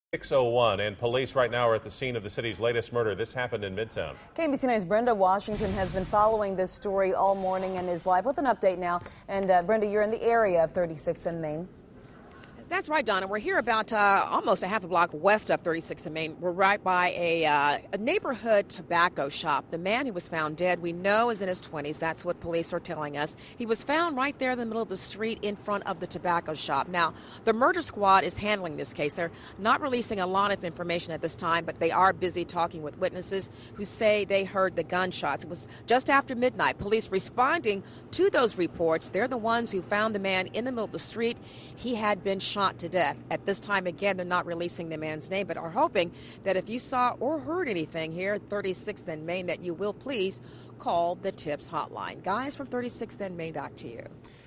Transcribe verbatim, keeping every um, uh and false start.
six oh one, and police right now are at the scene of the city's latest murder. This happened in Midtown. K M B C nine's Brenda Washington has been following this story all morning and is live with an update now. And uh, Brenda, you're in the area of thirty-sixth and Main. That's right, Donna. We're here about uh, almost a half a block west of thirty-sixth and Main. We're right by a, uh, a neighborhood tobacco shop. The man who was found dead, we know, is in his twenties. That's what police are telling us. He was found right there in the middle of the street in front of the tobacco shop. Now, the murder squad is handling this case. They're not releasing a lot of information at this time, but they are busy talking with witnesses who say they heard the gunshots. It was just after midnight. Police responding to those reports. They're the ones who found the man in the middle of the street. He had been shot to death. At this time, again, they're not releasing the man's name, but are hoping that if you saw or heard anything here at thirty-sixth and Main, that you will please call the TIPS hotline. Guys from thirty-sixth and Main, back to you.